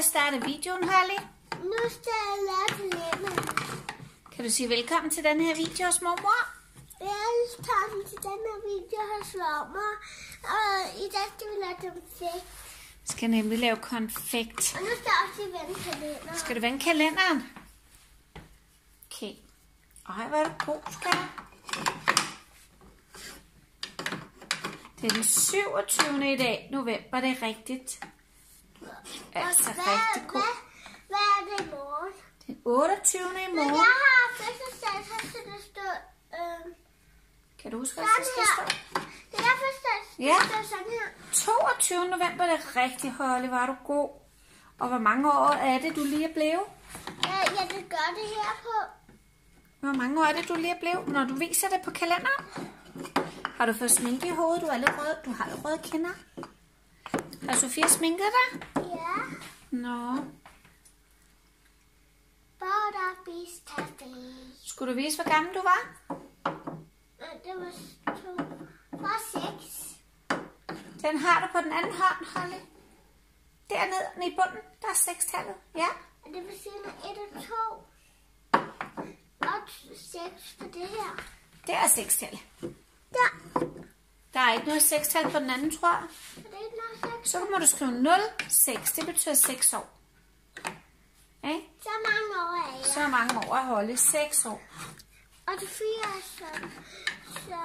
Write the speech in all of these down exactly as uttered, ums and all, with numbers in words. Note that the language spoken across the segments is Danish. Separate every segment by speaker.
Speaker 1: starte videoen, Holly?
Speaker 2: Nu skal jeg lave kalenderen.
Speaker 1: Kan du sige velkommen til den her video hos mormor?
Speaker 2: Velkommen til den her video hos mormor. Og i dag skal vi lave konfekt.
Speaker 1: Skal nemlig lave konfekt.
Speaker 2: Og nu skal jeg også vende kalenderen.
Speaker 1: Skal du vende kalenderen? Okay. Ej, hvor er du god, skat. Det er den syvogtyvende i dag, november, det er rigtigt. Altså
Speaker 2: hvad,
Speaker 1: rigtig god.
Speaker 2: Hvad, hvad er det i morgen?
Speaker 1: Den otteogtyvende i
Speaker 2: Men
Speaker 1: morgen.
Speaker 2: jeg har fødselsdag, så skal der stå... Øh,
Speaker 1: Kan du huske, hvad
Speaker 2: sådan
Speaker 1: der skal
Speaker 2: her.
Speaker 1: stå?
Speaker 2: Det er fødselsdag,
Speaker 1: Ja.
Speaker 2: det står sådan her.
Speaker 1: toogtyvende november, det er rigtig, Holly, var du god. Og hvor mange år er det, du lige er blevet?
Speaker 2: Ja, ja, det gør det her på.
Speaker 1: Hvor mange år er det, du lige er blevet, når du viser det på kalenderen? Har du fået sminke i hovedet? Du, er lidt rød. Du har lidt røde kinder. Har Sofia sminket dig?
Speaker 2: Ja.
Speaker 1: Nå.
Speaker 2: Border Beast Cafe.
Speaker 1: Skulle du vise, hvor gammel du var?
Speaker 2: Nej, det var to. Var seks.
Speaker 1: Den har du på den anden hånd, Holly. Dernede i bunden, der er sekstallet. Ja.
Speaker 2: Og det vil sige, at et og to. Og seks på det her.
Speaker 1: Det er sekstallet.
Speaker 2: Der.
Speaker 1: Der er ikke noget sekstal på den anden, tror jeg.
Speaker 2: Er det ikke noget seks?
Speaker 1: Så må du skrive nul, seks. Det betyder seks år. Okay?
Speaker 2: Så mange år er jeg.
Speaker 1: Så mange år at holde. seks år.
Speaker 2: Og det fire er så... Så...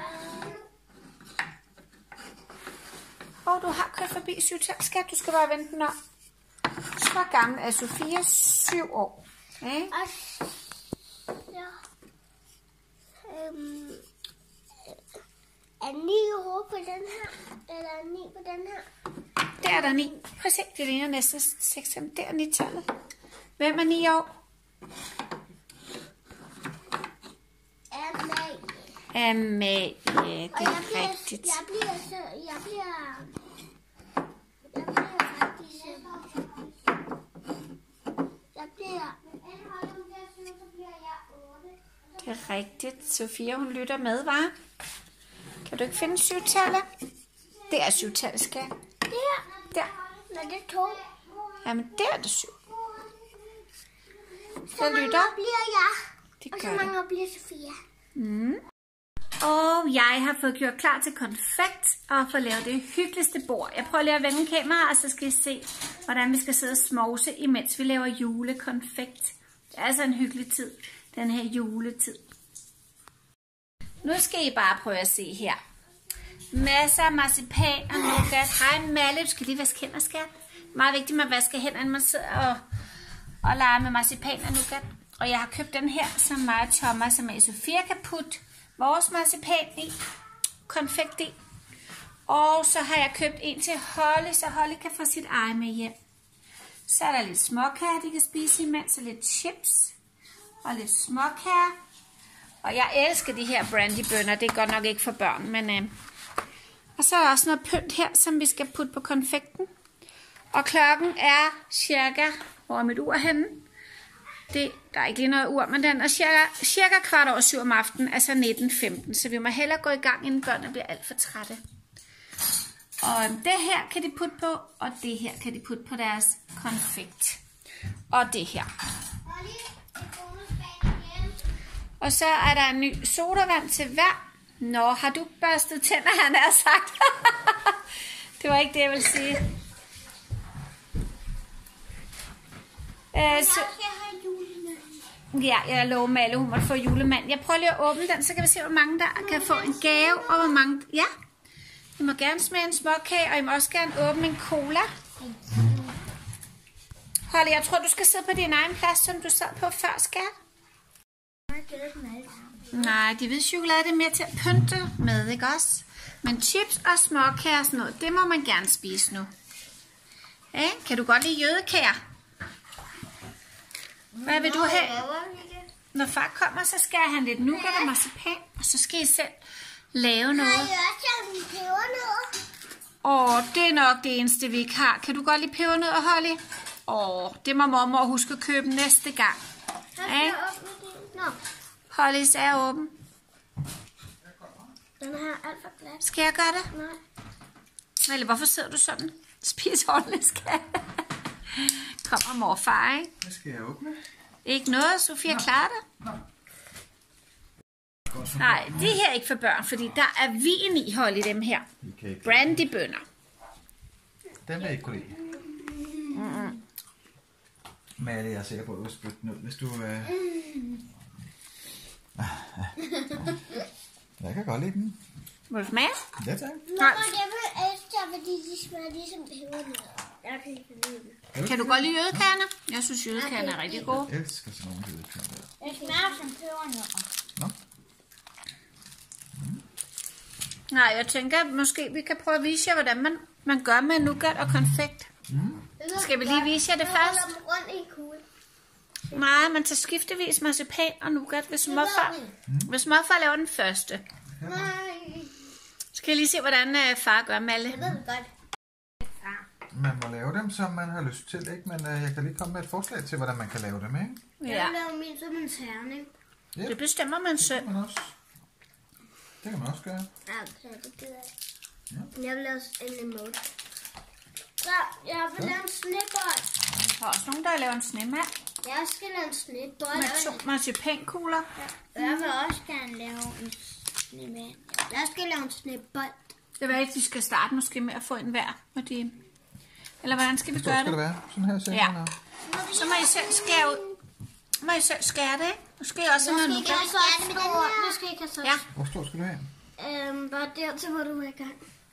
Speaker 1: Og du har kørt forbi syvtal, skat. Du skal bare vente den om. Så gammel er Sofia syv år. Okay?
Speaker 2: Og så... Øhm, er ni år på den her? Eller er ni på den her?
Speaker 1: Der er der ni. Prøv at se, det ligner næsten seks. Der er ni-tallet. Hvem er ni år?
Speaker 2: Amalie.
Speaker 1: Amalie, det
Speaker 2: Og jeg
Speaker 1: er
Speaker 2: bliver,
Speaker 1: rigtigt.
Speaker 2: jeg bliver så... Jeg bliver... Jeg bliver faktisk... Jeg bliver...
Speaker 1: Det er rigtigt. Sofia, hun lytter med, hva'? Kan du ikke finde syvtallet? Det er syvtallet, skat.
Speaker 2: Det her.
Speaker 1: Der.
Speaker 2: Nå, det er to.
Speaker 1: Jamen, der er det syv.
Speaker 2: Så
Speaker 1: Så
Speaker 2: mange
Speaker 1: lytter.
Speaker 2: år bliver jeg.
Speaker 1: Det
Speaker 2: Og så
Speaker 1: gør det.
Speaker 2: mange år bliver Sofia.
Speaker 1: Mm. Og jeg har fået gjort klar til konfekt og fået lavet det hyggeligste bord. Jeg prøver lige at vende kameraet, og så skal I se, hvordan vi skal sidde og smovse, imens vi laver julekonfekt. Det er altså en hyggelig tid, den her juletid. Nu skal I bare prøve at se her. Masser af marcipan og nougat. Hej Malle, du skal lige vaske hænder, skat. Meget vigtigt, at man vasker hænder, når man sidder og, og leger med marcipan og nougat. Og jeg har købt den her, som mig og Thomas, som er Sofia kan putte vores marcipan i, konfekt i. Og så har jeg købt en til Holly, så Holly kan få sit eget med hjem. Så er der lidt småkager, de kan spise imens, og lidt chips og lidt småkager. Og jeg elsker de her brandybønner, det er godt nok ikke for børn, men... Øh. Og så er der også noget pynt her, som vi skal putte på konfekten. Og klokken er cirka, hvor er mit ur henne? Det, der er ikke lige noget ur, men den er cirka, cirka kvart over syv om aftenen, altså nitten femten. Så vi må hellere gå i gang, inden børnene bliver alt for trætte. Og det her kan de putte på, og det her kan de putte på deres konfekt. Og det her. Og så er der en ny sodavand til hver. Nå, har du børstet tænder, han har sagt. Det var ikke det, jeg ville sige. Øh, så... Ja, jeg lover Malle, hun måtte få julemand. Jeg prøver lige at åbne den, så kan vi se, hvor mange der kan få en gave, og hvor mange... Ja, I må gerne smage en småkage, og I må også gerne åbne en cola. Holly, jeg tror, du skal sidde på din egen plads, som du sad på før, skat. Nej, de hvide chokolade det er mere til at pynte med, ikke også? Men chips og småkager og sådan noget, det må man gerne spise nu. Ja, kan du godt lide jødekager? Hvad vil du have? Når far kommer, så skal han lidt nougat og marcipan, og så skal I selv lave noget.
Speaker 2: Har I også en pebernødder?
Speaker 1: Åh, det er nok det eneste, vi ikke har. Kan du godt lide pebernødder, Holly? Åh, det må mormor huske at købe næste gang. Ja? Hollys er åben.
Speaker 2: Den her er alt for glat.
Speaker 1: Skal jeg gøre det?
Speaker 2: Nej.
Speaker 1: Eller hvorfor sidder du sådan? Spis ordentligt, skat. Kommer morfar, ikke?
Speaker 3: Hvad skal jeg åbne?
Speaker 1: Ikke noget, Sofia klarer det?
Speaker 3: Nå.
Speaker 1: Nej, det her er ikke for børn, fordi der er vin i hold i dem her. Brandybønner.
Speaker 3: Den vil jeg ikke kunne lide. Mm-hmm. Malle, jeg er sikker på, at du vil spytte den ud, hvis du... Øh... Jeg kan godt lide den.
Speaker 1: Må du smage?
Speaker 3: Ja, tak.
Speaker 2: Mamma, jeg vil elske, fordi de smager ligesom pebernødder. Jeg kan ikke lide dem.
Speaker 1: Kan du godt lide jødekerner? Jeg synes, jødekerner er rigtig gode.
Speaker 3: Jeg elsker sådan nogle jødekerner.
Speaker 2: Det smager som pebernødder.
Speaker 3: Nå.
Speaker 1: Nej, jeg tænker, at måske vi kan prøve at vise jer, hvordan man, man gør med nougat og konfekt.
Speaker 3: Mm.
Speaker 1: Skal vi lige vise jer det først?
Speaker 2: Jeg holder dem rundt i en kugle.
Speaker 1: Nej, man tager skiftevis marcipan og nougat, hvis morfar, hvis morfar laver den første.
Speaker 2: Nej.
Speaker 1: Skal jeg lige se, hvordan uh, far gør, Malle?
Speaker 2: Jeg ved det godt.
Speaker 3: Man må lave dem, som man har lyst til, ikke? Men øh, jeg kan lige komme med et forslag til, hvordan man kan lave dem, ikke?
Speaker 2: Jeg
Speaker 1: Ja,
Speaker 2: vil lave min som en terning.
Speaker 3: Ja,
Speaker 1: det bestemmer man
Speaker 3: det
Speaker 1: selv.
Speaker 3: kan man også. Det kan man også gøre.
Speaker 2: Ja, det gider jeg. Jeg vil lave en emoji. Så, jeg vil lave en snebold.
Speaker 1: Der er også nogen, der laver en snemand
Speaker 2: Jeg skal lave en snebold.
Speaker 1: med to marcipankugler.
Speaker 2: Jeg vil også gerne lave en snemand. Jeg skal lave en snebold.
Speaker 1: Det er, at de skal starte måske med at få en hver. Og de... Eller hvordan skal vi
Speaker 3: Så
Speaker 1: gøre
Speaker 3: skal det
Speaker 1: det?
Speaker 3: være. Sådan her ser
Speaker 1: Ja.
Speaker 3: man.
Speaker 1: Så må I selv skære ud. Må I selv skære det, ikke? Måske også noget
Speaker 2: Måske
Speaker 1: nougat.
Speaker 2: kan jeg så stor. Måske kan jeg så
Speaker 1: Ja.
Speaker 3: Hvor stor skal du have?
Speaker 2: Øhm, bare dertil, hvor du er i gang.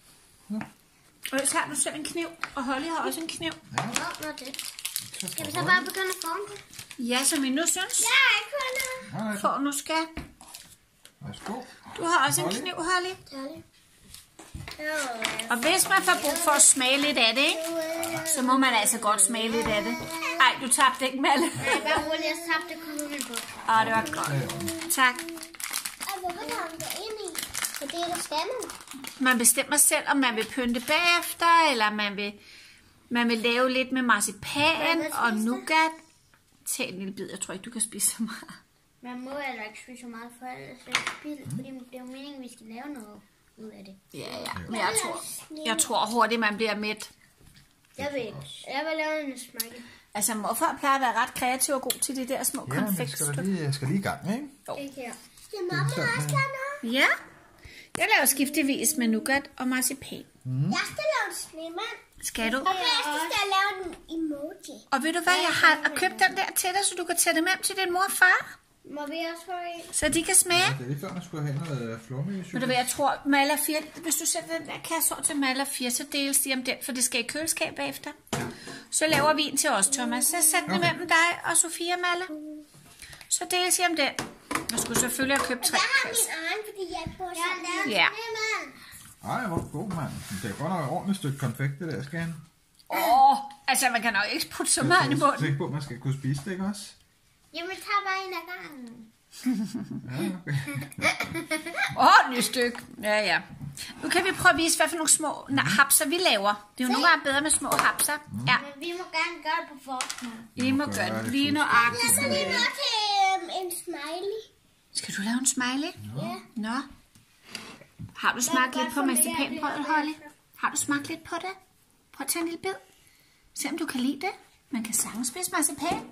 Speaker 1: Og så har du selv en kniv, og Holly har også en kniv.
Speaker 2: Nå, nå det. Skal vi så bare begynde at forme det?
Speaker 1: Ja, som I nu synes.
Speaker 2: Ja, jeg kunne.
Speaker 3: Nej,
Speaker 1: For nu skal.
Speaker 3: værsgo.
Speaker 1: Du har også en
Speaker 3: Holly.
Speaker 1: kniv, Holly.
Speaker 2: Særligt.
Speaker 1: Og hvis man får brug for at smage lidt af det, ikke? Så må man altså godt smage lidt af det. Ej, du tabte ikke, Malle.
Speaker 2: Nej, bare roligt, jeg tabte kun min bog.
Speaker 1: Åh, det var godt. Tak.
Speaker 2: Ej, hvorfor tager man det ind i? For det er der skal man.
Speaker 1: Man bestemmer selv, om man vil pynte bagefter, eller man vil, man vil lave lidt med marcipan og nougat. Tag en lille bid, jeg tror ikke, du kan spise så meget.
Speaker 2: Man må heller ikke spise så meget, for ellers er det spild. Fordi det er jo meningen, at vi skal lave noget ud af det.
Speaker 1: Ja, ja. Men jeg tror, jeg tror hurtigt, man bliver mæt.
Speaker 2: Jeg ved ikke. Jeg vil lave en smiley.
Speaker 1: Altså, morfar plejer at være ret kreativ og god til de der små
Speaker 3: Ja, men skal
Speaker 1: konfektstykker.
Speaker 3: der lige, skal lige i gang, ikke?
Speaker 2: Ikke her. Skal mamma også lave noget?
Speaker 1: Ja. Jeg laver skiftevis med nougat og marcipan.
Speaker 3: Mm.
Speaker 2: Jeg skal lave en snemand.
Speaker 1: Skal du?
Speaker 2: Og først skal jeg lave en emoji.
Speaker 1: Og ved du hvad, jeg har købt den der til dig, så du kan tage dem hjem til din mor og far.
Speaker 2: Må vi også få en?
Speaker 1: Så de kan smage.
Speaker 3: Ja, det er lige før, man skulle have noget flormelis.
Speaker 1: Ved du hvad, jeg tror, Maler fire, hvis du sætter den der kasse over til Maler fire, så deles de om den, for det skal i køleskab bagefter. Så laver vi en til os, Thomas. Så sæt den
Speaker 3: Okay.
Speaker 1: mellem dig og Sofia, Malle. Så deles I om den. Jeg skulle selvfølgelig have købt tre
Speaker 2: Jeg har
Speaker 1: kasser.
Speaker 2: min egen, fordi jeg ikke bor sammen.
Speaker 1: Ja.
Speaker 3: Ej, hvor god, mand. Det er godt nok et ordentligt stykke konfekt, det der skal han.
Speaker 1: Åh, oh, altså man kan nok ikke putte så meget i
Speaker 3: Jeg er
Speaker 1: munden.
Speaker 3: sikker på, at man skal kunne spise det, ikke også?
Speaker 2: Jamen, tag bare en af gangen.
Speaker 3: Ja, okay.
Speaker 1: Ordentligt stykke. Ja, ja. Nu kan vi prøve at vise, hvad for nogle små na- hapser vi laver. Det er jo nogle gange bedre med små hapser. Ja,
Speaker 2: Men vi må gerne gøre det på forhånd.
Speaker 1: I må gøre det lige nøjagtigt. som I
Speaker 2: Vi
Speaker 1: vil.
Speaker 2: må til øhm, en smiley.
Speaker 1: Skal du lave en smiley?
Speaker 2: Ja.
Speaker 1: Nå. Har du smagt lidt på marcipanbrødet, Holly? Har du smagt lidt på det? Prøv at tage en lille bid. Se om du kan lide det. Man kan sagtens spise marcipan.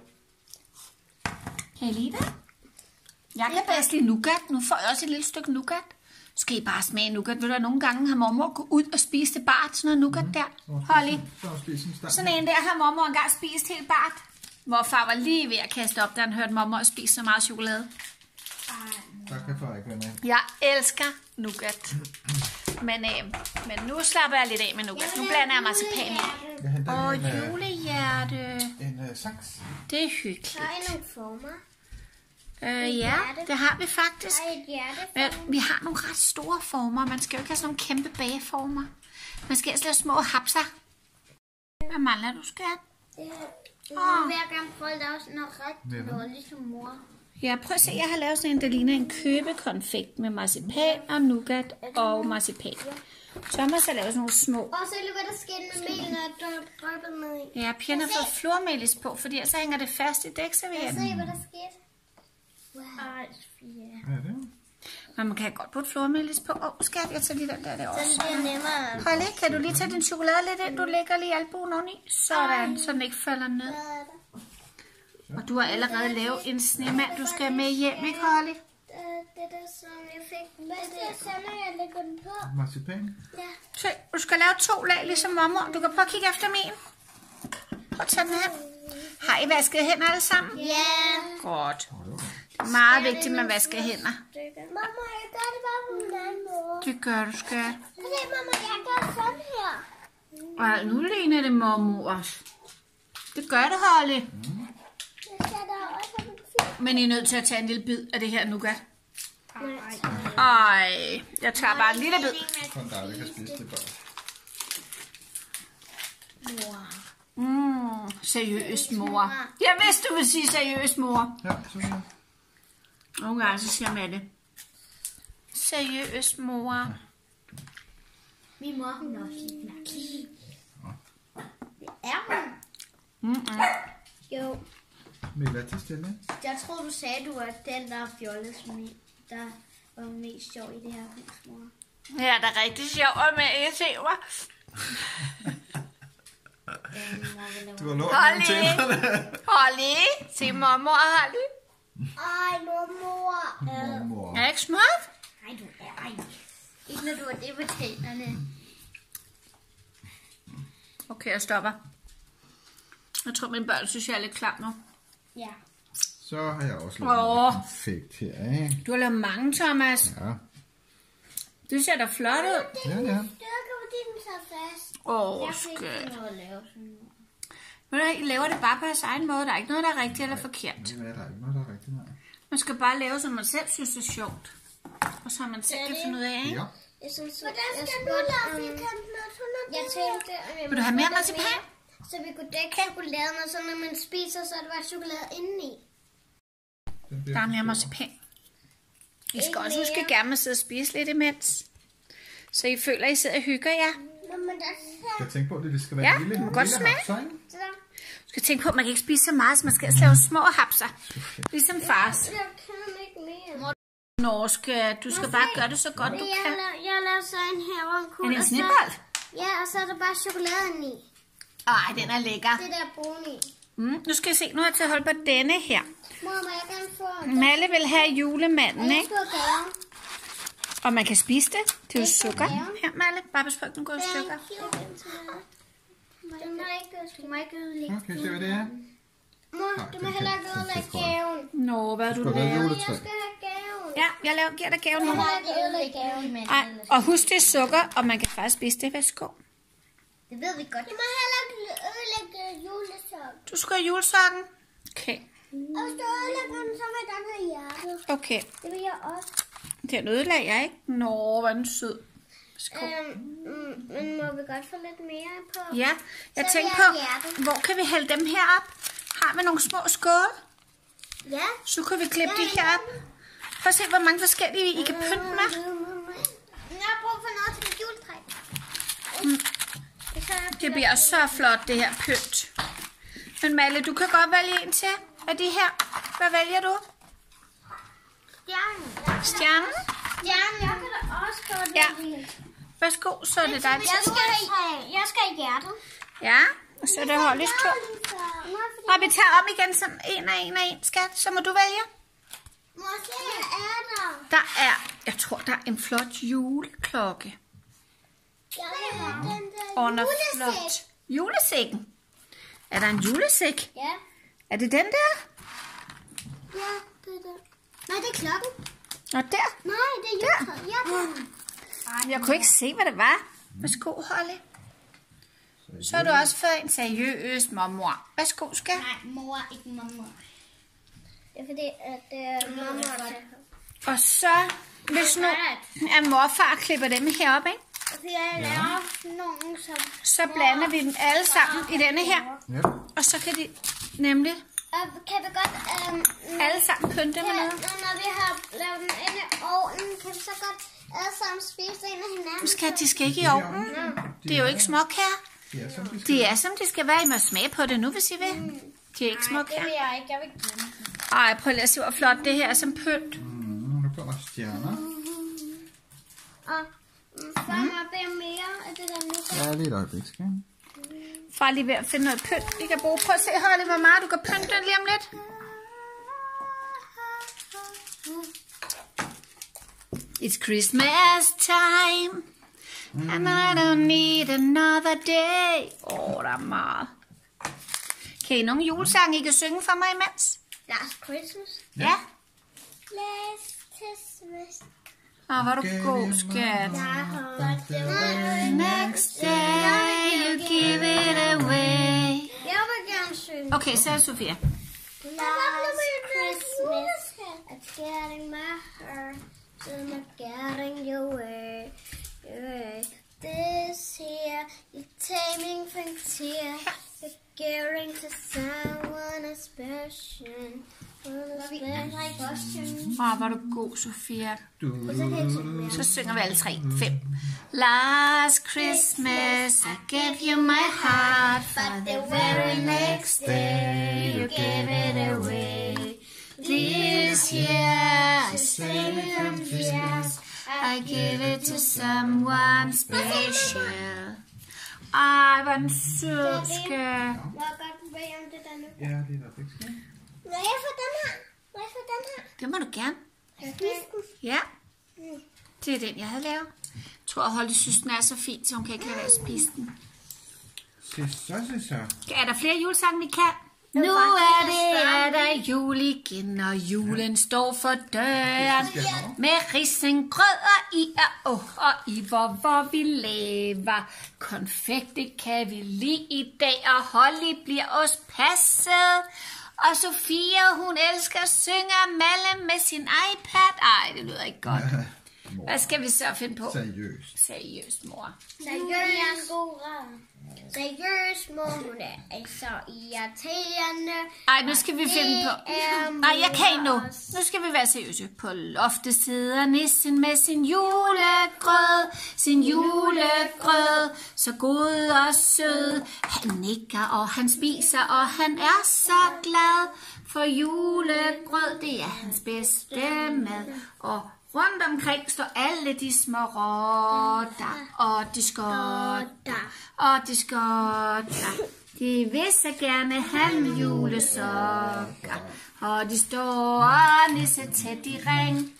Speaker 1: Kan I lide det? Jeg kan bedst lide nougat. Nu får jeg også et lille stykke nougat. Skal I bare smage nougat? Ved du, at nogle gange har mormor gå ud og spise det bart. Sådan noget nougat der. Holly.
Speaker 3: Så har du spist en stang.
Speaker 1: Sådan en der har mormor engang spist helt bart. Morfar var lige ved at kaste op, da han hørte mormor spise så meget chokolade.
Speaker 3: Der kan far ikke være med.
Speaker 1: Jeg elsker nougat. Men, øh, men nu slapper jeg lidt af med nougat. Nu blander jeg marcipan i.
Speaker 3: Jeg henter
Speaker 1: Åh,
Speaker 3: lige en, øh,
Speaker 1: julehjerte.
Speaker 3: en uh, saks.
Speaker 1: Det er hyggeligt.
Speaker 2: Så er nogle former.
Speaker 1: Øh, ja, det har vi faktisk.
Speaker 2: Der er et hjerte.
Speaker 1: Men vi har nogle ret store former. Man skal jo ikke have sådan nogle kæmpe bageformer. Man skal altså lave små hapser. Hvad mangler du, skat?
Speaker 2: Det Nu vil jeg gerne prøve at lave sådan noget ret noget, ligesom mor.
Speaker 1: Ja, prøv at se, jeg har lavet sådan en, der ligner en købekonfekt med marcipan og nougat og marcipan. Thomas har lavet sådan nogle små.
Speaker 2: Og så lige hvad der skete med mel, når jeg drøbede med i.
Speaker 1: Ja, pigerne har fået flormelis på, fordi ellers hænger det fast i
Speaker 2: Jeg
Speaker 1: dækservietten.
Speaker 2: se, hvad der skete. Wow. Ej, ja.
Speaker 3: Hvad er det?
Speaker 1: Men man kan godt putte flormelis på. Åh, oh, skat, jeg tager lige den der derovre.
Speaker 2: Så det er nemmere.
Speaker 1: Holly, kan du lige tage din chokolade lidt ind? Du lægger lige albuen oveni. Sådan, så den ikke falder ned. Og du har allerede lavet en snemand, du skal med hjem, ikke Holly?
Speaker 2: Det der, som jeg fik. Hvad er det, så når jeg lægger den på?
Speaker 3: Marcipan?
Speaker 2: Ja.
Speaker 1: Se, du skal lave to lag, ligesom mormor. Du kan prøve at kigge efter min. Prøv at tage den her. Har I vasket hænder alle sammen?
Speaker 2: Ja.
Speaker 1: Godt. Det er meget vigtigt, at man vasker hænder.
Speaker 2: Mamma, jeg gør det bare på en anden måde.
Speaker 1: Det gør du, skat.
Speaker 2: Se, mamma, jeg gør sådan her.
Speaker 1: Og nu ligner det mormor også. Det gør det, Holly.
Speaker 2: Jeg skal da også have en film.
Speaker 1: Men I er nødt til at tage en lille bid af det her nougat. Ej, jeg tager bare en lille bid.
Speaker 3: Kun dig, der kan spise det bare.
Speaker 1: Mm, seriøs mor. Jeg vidste, du ville sige seriøs mor.
Speaker 3: Ja, så ja.
Speaker 1: Nogle gange så siger man det. Seriøs mor.
Speaker 2: Min mor, hun er også lidt mærkelig. Det er hun.
Speaker 1: Mm-mm.
Speaker 2: Jo.
Speaker 3: Vil være til stille?
Speaker 2: Jeg tror du sagde, du var den, der fjollet, der var mest sjov i det her hus, mor.
Speaker 1: Ja, det er rigtig sjovt med at se mig.
Speaker 3: Du har lånt
Speaker 1: Holly.
Speaker 3: nogle tænderne.
Speaker 1: Holly. Se mormor og Holly.
Speaker 2: Ej, mormor.
Speaker 3: Mormor.
Speaker 1: Er det ikke smart?
Speaker 2: Nej, du er ej. Ikke når du har det på tænderne.
Speaker 1: Okay, jeg stopper. Jeg tror, mine børn synes, jeg er lidt klam nu.
Speaker 2: Ja.
Speaker 3: Så har jeg også lavet
Speaker 1: Åh.
Speaker 3: en konfekt her, ikke?
Speaker 1: Du har lavet mange, Thomas.
Speaker 3: Ja.
Speaker 1: Det ser da flot ud.
Speaker 3: Ja, ja.
Speaker 2: Styrker, fordi den så fast.
Speaker 1: Åh,
Speaker 2: Jeg fik
Speaker 1: skønt.
Speaker 2: ikke noget at lave sådan noget.
Speaker 1: Men I laver det bare på jeres egen måde. Der er ikke noget, der er rigtigt eller forkert.
Speaker 3: Det er der ikke noget, der er rigtigt, nej.
Speaker 1: Man skal bare lave, som man selv synes er sjovt. Og så man selv kan finde ud af, ikke?
Speaker 3: Ja.
Speaker 2: Jeg synes, hvordan skal du lave firkanten, når hun er Jeg tænkte, at vi
Speaker 1: Vil du have mere marcipan?
Speaker 2: Så vi kunne dække chokoladen, og så når man spiser, så er der bare chokolade indeni.
Speaker 1: Der er mere marcipan. I skal også huske gerne at sidde og spise lidt imens. Så I føler, at I sidder og hygger jer.
Speaker 2: Nå, men der
Speaker 3: Jeg tænker på, at det skal være
Speaker 1: Ja,
Speaker 3: en lille,
Speaker 1: du må godt
Speaker 3: lille
Speaker 1: smage.
Speaker 3: hapser, ikke?
Speaker 2: så
Speaker 1: Du skal tænke på, at man kan ikke spise så meget, så man skal altså lave små hapser. Ligesom fars.
Speaker 2: jeg kan ikke mere.
Speaker 1: Norsk, du skal bare gøre det så godt, du
Speaker 2: Jeg
Speaker 1: kan.
Speaker 2: har jeg har lavet så en her, hvor en
Speaker 1: Er
Speaker 2: kugle.
Speaker 1: det en snibbold?
Speaker 2: Ja, og så er der bare chokoladen i.
Speaker 1: Ej, den er lækker.
Speaker 2: Det der brune i.
Speaker 1: Mm, nu skal jeg se, nu har jeg taget hold på denne her.
Speaker 2: Mor, må jeg gerne få
Speaker 1: Malle vil have julemanden,
Speaker 2: jeg
Speaker 1: ikke?
Speaker 2: få gaven?
Speaker 1: Og man kan spise det. Det er jo
Speaker 2: Det er
Speaker 1: sukker.
Speaker 2: gaven.
Speaker 1: Her, Malle. Bare pas på, at den går i stykker.
Speaker 2: Den må ikke, du må ikke ødelægge.
Speaker 3: Okay, se hvad det er.
Speaker 2: Mor, du må heller ikke ødelægge gaven.
Speaker 1: Nå, hvad er du
Speaker 3: Skal være
Speaker 1: lavet?
Speaker 3: juletræ.
Speaker 2: Jeg skal have gaven.
Speaker 1: Ja, jeg laver, giver dig gaven nu.
Speaker 2: Jeg må ikke ødelægge gaven.
Speaker 1: Ej, og husk, det er sukker, og man kan faktisk spise det. Værsgo.
Speaker 2: Det ved vi godt. Du må heller ikke ødelægge julesok.
Speaker 1: Du skal have julesokken. Okay.
Speaker 2: Og hvis du ødelægger den, så vil den have hjertet.
Speaker 1: Okay.
Speaker 2: Det vil jeg også.
Speaker 1: Den ødelagde jeg ikke. Nå, hvor er den sød. Værsgo.
Speaker 2: Øhm, mm, men må vi godt få lidt mere på?
Speaker 1: Ja, jeg
Speaker 2: Så
Speaker 1: tænkte
Speaker 2: vil
Speaker 1: på,
Speaker 2: jeg have hjertet.
Speaker 1: hvor kan vi hælde dem her op? Har vi nogle små skåle?
Speaker 2: Ja.
Speaker 1: Så kan vi klippe de her op. Prøv at se, hvor mange forskellige I kan pynte med.
Speaker 2: Jeg har brug for noget til mit juletræ.
Speaker 1: Det bliver så flot, det her pynt. Men Malle, du kan godt vælge en til af de her. Hvad vælger du?
Speaker 2: Stjernen.
Speaker 1: Stjernen?
Speaker 2: Stjernen, jeg kan da også godt
Speaker 1: Ja.
Speaker 2: lide.
Speaker 1: Værsgo, så er det dig.
Speaker 2: Jeg skal, jeg skal i hjertet.
Speaker 1: Ja, og så er det Hollys tur. Og vi tager om igen som en og en og en, skat. Så må du vælge.
Speaker 2: Mor, se, hvad er der?
Speaker 1: Der er, jeg tror, der er en flot juleklokke.
Speaker 2: Jeg vil have den der
Speaker 1: Under
Speaker 2: julesæk.
Speaker 1: flot. Julesækken. Er der en julesæk?
Speaker 2: Ja.
Speaker 1: Er det den der?
Speaker 2: Ja, det er der. Nej, det er klokken.
Speaker 1: Og der?
Speaker 2: Nej, det er juletræet. Ja, det
Speaker 1: Jeg kunne ikke se, hvad det var. Værsgo, Holly. Så har du også fået en seriøs mormor. Værsgo, skal.
Speaker 2: Nej, mor, ikke mormor. Det er fordi, at det er mormor, der
Speaker 1: Og så, hvis nu er morfar klipper dem herop, ikke?
Speaker 2: fordi jeg laver nogen, som...
Speaker 1: Så blander vi dem alle sammen i denne her.
Speaker 3: Ja.
Speaker 1: Og så kan de nemlig
Speaker 2: Og kan vi godt... Øhm,
Speaker 1: alle sammen pynte med
Speaker 2: ja,
Speaker 1: noget.
Speaker 2: når vi har lavet den inde i ovnen, kan vi så godt alle sammen spise en af hinanden.
Speaker 1: Skal de skal ikke i ovnen? Det er jo ikke småkager.
Speaker 3: Det er som de skal.
Speaker 1: Det er som de skal være. I må smage på det nu, hvis I vil. De er ikke
Speaker 2: Det
Speaker 1: småkager.
Speaker 2: vil jeg ikke. Jeg vil ikke.
Speaker 1: Ej, prøv lige at se, hvor flot det her er som pynt.
Speaker 3: Mm, nu kommer stjerner.
Speaker 2: Og far må bede om mere af det der nu.
Speaker 3: Ja, lige et øjeblik, skal jeg?
Speaker 1: Far er lige ved at finde noget pynt, vi kan bruge. Prøv at se, Holly, hvor meget du kan pynte lige om lidt. It's Christmas time, and I don't need another day. Åh, oh, der er meget. Kan I nogle julesange, I kan synge for mig imens?
Speaker 2: Last Christmas.
Speaker 1: Ja.
Speaker 2: Last Christmas.
Speaker 1: Åh, oh, hvor er du god, skat. Next day you give it away.
Speaker 2: Jeg vil gerne synge.
Speaker 1: Okay, så er det Sofia.
Speaker 2: Last Christmas, it's getting my heart, so I'm getting your way, your way. This here, you're taming things here, you're giving to someone special.
Speaker 1: Åh, hvor er du god, Sofia. Så synger vi alle tre. Fem. Last Christmas, I gave you my heart, but the very next day you gave it away. This year, I saved it from tears, I give it to someone special. Ej, hvor er den sød, skat.
Speaker 2: Må jeg godt bede om det der nu?
Speaker 3: Ja, lige et øjeblik, skal jeg?
Speaker 2: Må jeg få den her? Må jeg få den her?
Speaker 1: Det må du gerne. Ja. Det er den, jeg havde lavet. Jeg tror, at Holly synes, den er så fin, så hun kan ikke lade være at spise den.
Speaker 3: Se så, se så.
Speaker 1: Er der flere julesange, vi kan? Nu er det, er der jul igen, og julen står for døren. Med risengrød og i og oh, og i hvor, hvor vi lever. Konfekte kan vi lide i dag, og Holly bliver os passet. Og Sofia, hun elsker at synge og male med sin iPad. Ej, det lyder ikke godt. Hvad skal vi så finde på?
Speaker 3: Seriøst.
Speaker 1: Seriøst, mor.
Speaker 2: Seriøst, mor. Seriøst, mor. Hun er så irriterende.
Speaker 1: Ej, nu skal vi finde på. Nej, jeg kan ikke nu. Nu skal vi være seriøse. På loftet sidder nissen med sin julegrød. Sin julegrød. Så god og sød. Han nikker, og han spiser, og han er så glad. For julegrød, det er hans bedste mad. Og rundt omkring står alle de små rotter, og de skotter, og de skotter. De vil så gerne have julesokker, og de står og nisse tæt i ring.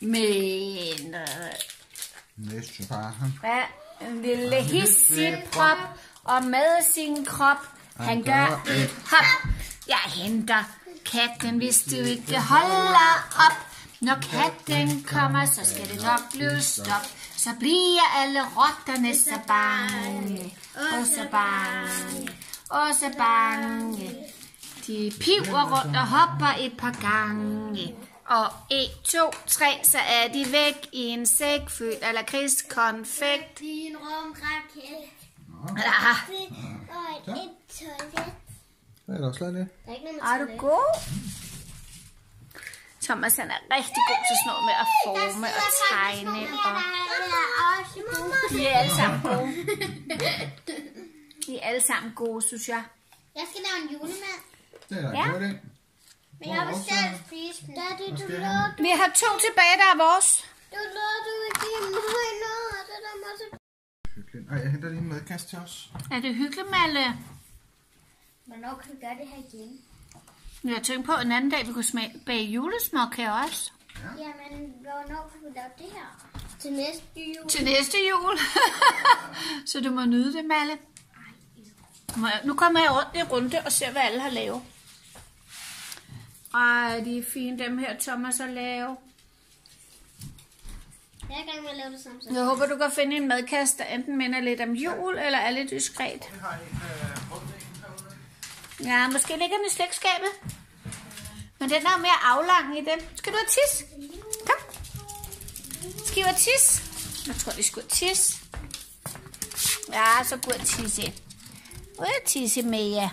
Speaker 1: Men
Speaker 3: Næste bare.
Speaker 1: ja, en lille hissigprop, og med sin krop, han gør et hop. Jeg henter katten, hvis du ikke holder op. Når katten kommer, så skal det nok blive stop. Så bliver alle rotterne så bange, og så bange, og så bange. De piver rundt og hopper et par gange. Og en, to, tre, så er de væk i en sæk fyldt af lakridskonfekt.
Speaker 2: I en rumraket.
Speaker 1: Ja.
Speaker 2: Og et toilet.
Speaker 3: Hvad er der også lavet det?
Speaker 2: Der er ikke noget med
Speaker 1: Er du
Speaker 2: toilet.
Speaker 1: god? Thomas han er rigtig god til sådan noget med at forme og tegne. Og de er alle sammen gode. De er alle sammen gode, synes jeg.
Speaker 2: Jeg skal lave en julemand.
Speaker 3: Det er
Speaker 1: Ja.
Speaker 3: ja. det.
Speaker 2: Men jeg vil selv spise den. Daddy, du lå
Speaker 1: Vi har to tilbage, der er vores.
Speaker 2: du lå du ikke give mig noget. Det der må så...
Speaker 3: Hyggeligt. Ej, jeg henter lige en madkasse til os.
Speaker 1: Er det hyggeligt, Malle?
Speaker 2: Hvornår kan vi gøre det her igen?
Speaker 1: Jeg har tænkt på en anden dag, vi kunne smage bage julesmåkager også.
Speaker 2: Jamen, hvornår kan vi lave det her? Til næste jul.
Speaker 1: Til næste jul. Så du må nyde det, Malle. Må jeg- Nu kommer jeg rundt i runde og ser, hvad alle har lavet. Ej, de er fine, dem her Thomas har lavet.
Speaker 2: Jeg er i gang med at lave det samme.
Speaker 1: Jeg håber, du kan finde en madkasse, der enten minder lidt om jul, eller er lidt diskret. Ja, måske ligger den i slægtskabet. Men den er jo mere aflang i den. Skal du have tis? Kom. Skal I have tis? Jeg tror, de skulle have tis. Ja, så gå og tisse. Gå og tisse med jer.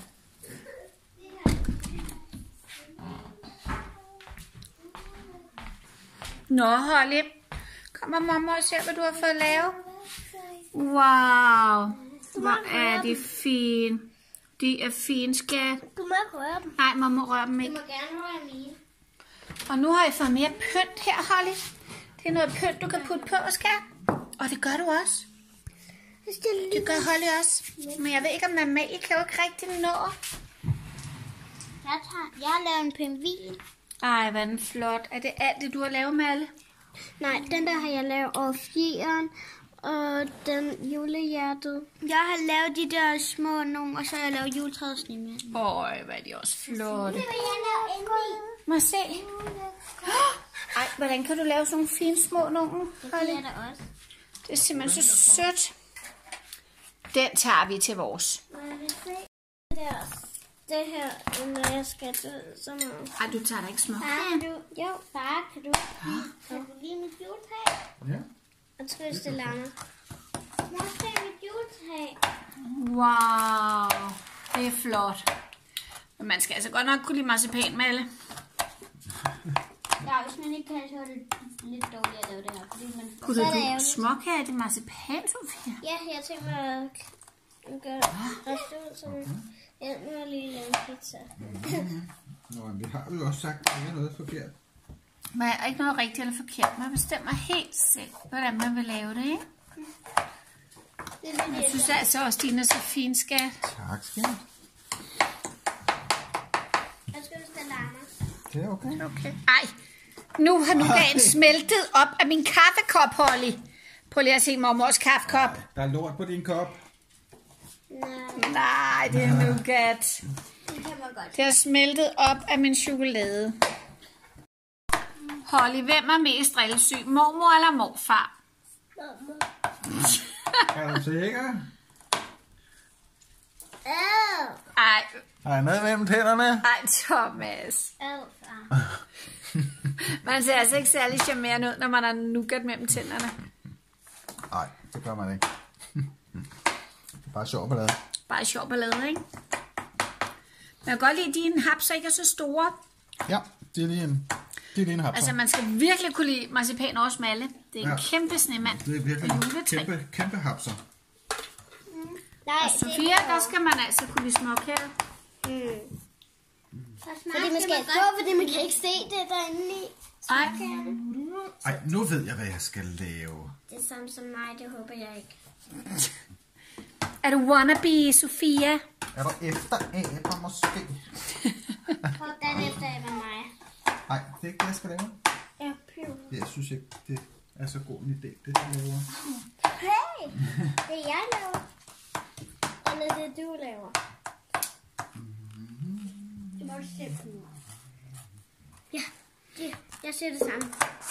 Speaker 1: Nå, Holly. Kommer mamma og ser, hvad du har fået lavet. Wow. Hvor er de fine. De er fine, skat.
Speaker 2: Du må ikke røre dem.
Speaker 1: Nej, mamma rører dem
Speaker 2: Du
Speaker 1: ikke.
Speaker 2: må gerne røre mine.
Speaker 1: Og nu har I fået mere pynt her, Holly. Det er noget pynt, du kan putte på, skat. Og det gør du også. Det gør Holly også. Men jeg ved ikke, om Amalie kan jo ikke rigtig nå.
Speaker 2: Jeg, tager, jeg har lavet en pingvin.
Speaker 1: Ej, hvad er den flot. Er det alt det, du har lavet, Malle?
Speaker 2: Nej, den der har jeg lavet over fjeren. Og den julehjertet. Jeg har lavet de der små nogle, og så har jeg lavet juletræets snemand.
Speaker 1: Øj, hvad er de også flotte.
Speaker 2: Det vil jeg lave endelig.
Speaker 1: Må jeg se? Ej, hvordan kan du lave sådan nogle fine små nogle?
Speaker 2: Det kan jeg da også.
Speaker 1: Det er simpelthen så sødt. Den tager vi til vores.
Speaker 2: Jeg vil se det der. Det her, når jeg skal dø, så meget.
Speaker 1: Ej, du tager da ikke små.
Speaker 2: Far, kan du? Jo, far, kan du? Kan du lide mit juletræ?
Speaker 3: Ja.
Speaker 2: Og trøst det lander. Mor, se mit juletræ.
Speaker 1: Wow, det er flot. Men man skal altså godt nok kunne lide marcipan, Malle.
Speaker 2: Ja, hvis man ikke kan, så er det lidt dårligt at lave det her. Fordi man
Speaker 1: Putter du småkager i det marcipan, Sofia?
Speaker 2: Ja, jeg tænker mig at gøre resten ud sådan. Ja, nu har jeg lige lavet en pizza.
Speaker 3: Nå, men vi har jo også sagt, at der er noget forkert.
Speaker 1: Men er ikke noget rigtigt eller forkert. Man bestemmer helt selv, hvordan man vil lave det, ikke?
Speaker 2: Det er
Speaker 1: Jeg synes altså også, at din er så fin, skat.
Speaker 3: Tak, skat.
Speaker 2: Jeg skal huske, det larmer.
Speaker 3: Det er okay.
Speaker 1: Okay. Ej, nu har nougaten smeltet op af min kaffekop, Holly. Prøv lige at se mormors kaffekop.
Speaker 3: Der er lort på din kop.
Speaker 2: Nej,
Speaker 1: Nej, det er nougat.
Speaker 2: det kan man godt.
Speaker 1: Det har smeltet op af min chokolade. Holly, hvem er mest drillesyg? Mormor eller morfar?
Speaker 3: Er du sikker?
Speaker 2: Ad.
Speaker 1: Ej,
Speaker 3: Har jeg noget mellem tænderne?
Speaker 1: ej, Thomas.
Speaker 2: Ad, far.
Speaker 1: Man ser altså ikke særlig charmerende ud, når man har nougat mellem tænderne.
Speaker 3: Nej, det gør man ikke. Det er bare sjov ballade.
Speaker 1: Bare sjov ballade, ikke? Men jeg kan godt lide, at dine hapser ikke er så store.
Speaker 3: Ja, det er lige en, det er lige en hapser.
Speaker 1: Altså, man skal virkelig kunne lide marcipan over smalle. Det er en
Speaker 3: Ja.
Speaker 1: kæmpe snemand.
Speaker 3: Det er virkelig
Speaker 1: og
Speaker 3: en
Speaker 1: juletræ.
Speaker 3: kæmpe, kæmpe hapser.
Speaker 2: Nej,
Speaker 1: Og Sofia, der skal man altså kunne lide småkager.
Speaker 2: Mm. Fordi man skal gå, fordi man kan ikke se det derinde i.
Speaker 1: Ej,
Speaker 3: Ej, nu ved jeg, hvad jeg skal lave.
Speaker 2: Det er samme som mig, det håber jeg ikke.
Speaker 1: er du wannabe, Sofia?
Speaker 3: Er du efter aber måske?
Speaker 2: Hvordan efter jeg med mig?
Speaker 3: Nej, det er ikke det, jeg skal lave.
Speaker 2: Ja, piv.
Speaker 3: Jeg synes ikke, det er så god en idé, det jeg laver.
Speaker 2: Hey, det jeg laver. Eller det du laver. Det må du se på. Ja, det, jeg ser det samme.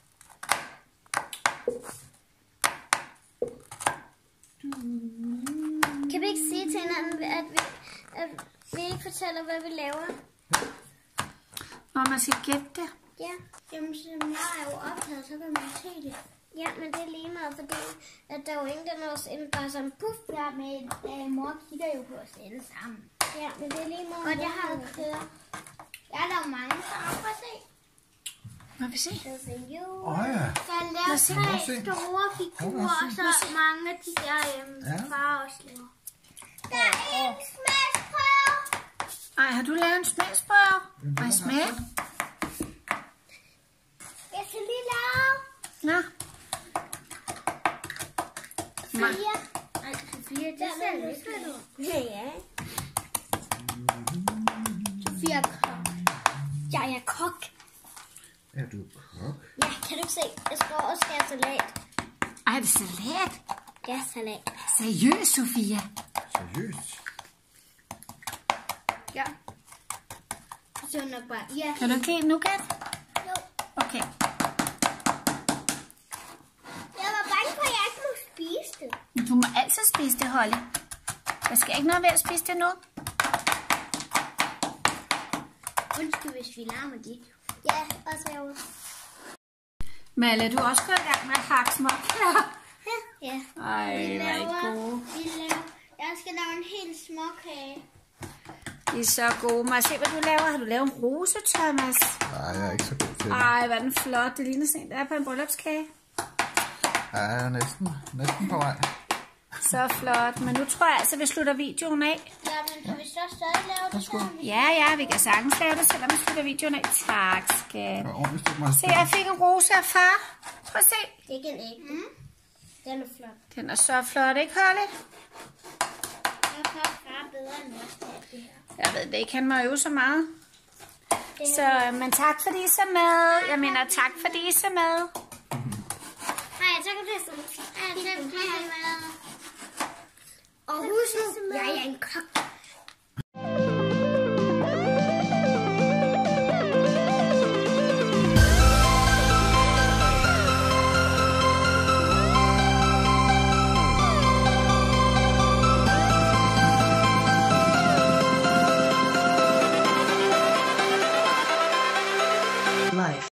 Speaker 2: Kan vi ikke sige til hinanden, at vi, at vi ikke fortæller, hvad vi laver?
Speaker 1: Når man skal gætte det.
Speaker 2: Ja, jamen så jeg er jo optaget, så kan man se det. Ja, men det er lige meget, fordi at der er jo ingen, der når os ind bare sådan, puff, ja, men øh, mor kigger jo på os alle sammen. Ja, men det er lige meget. Og jeg har jo kørt. Jeg har lavet mange sammen, prøv at se.
Speaker 1: Må vi se?
Speaker 3: Åh oh, ja.
Speaker 2: Så jeg lavede
Speaker 3: se,
Speaker 2: tre
Speaker 3: må se.
Speaker 2: store figurer, og så mange af de der øhm,
Speaker 3: Ja.
Speaker 2: far også laver. Der er en smagsprøve.
Speaker 1: Ej, har du lavet en smagsprøve? Må jeg smage?
Speaker 2: Jeg skal lige lave
Speaker 1: Nå.
Speaker 2: fire. Ej, fire, det ser lidt fedt ud. Ja, ja. Sofia er kok. Jeg er kok.
Speaker 3: Er du kok?
Speaker 2: Ja, kan du ikke se? Jeg skal også skære salat.
Speaker 1: Ej, er det salat?
Speaker 2: Ja, salat.
Speaker 1: Seriøst, Sofia?
Speaker 3: Seriøst?
Speaker 2: Ja. Så nok bare. Ja.
Speaker 1: Kan du ikke lide nougat?
Speaker 2: Jo.
Speaker 1: Okay.
Speaker 2: Jeg var bange for, at jeg ikke må spise det.
Speaker 1: Men du må altid spise det, Holly. Der skal ikke noget ved at spise det nu.
Speaker 2: Undskyld, hvis vi larmer dit. Ja, også jeg.
Speaker 1: Malle, du er også gået i gang med at hakke småkager.
Speaker 2: Ja.
Speaker 1: Ej,
Speaker 2: Vi
Speaker 1: hvor er I
Speaker 2: laver,
Speaker 1: gode.
Speaker 2: vi laver, jeg skal lave en helt småkage.
Speaker 1: I er så gode. Må jeg se, hvad du laver? Har du lavet en rose, Thomas?
Speaker 3: Nej, jeg er ikke så god til det.
Speaker 1: Ej, hvad er den flot. Det ligner sådan en, der er på en bryllupskage.
Speaker 3: Ja, jeg er næsten, næsten på vej.
Speaker 1: Så flot. Men nu tror jeg altså, vi slutter videoen af.
Speaker 2: Ja, men kan vi så stadig lave det så?
Speaker 1: Ja, ja, vi kan sagtens lave det, selvom vi slutter videoen af. Tak, skat.
Speaker 3: Det var ordentligt stykke meget
Speaker 1: Se, jeg fik en rose af far. Prøv at se.
Speaker 2: Ikke en æg. Mm. Den er flot.
Speaker 1: Den er så flot, ikke Holly?
Speaker 2: Jeg kan far bedre end os til det her.
Speaker 1: Jeg ved det ikke, han må øve så meget. Så, men tak fordi I så med. Jeg mener tak fordi I så med.
Speaker 2: Hej, tak for det. Hej, tak for det. Og husk nu, jeg er en kok.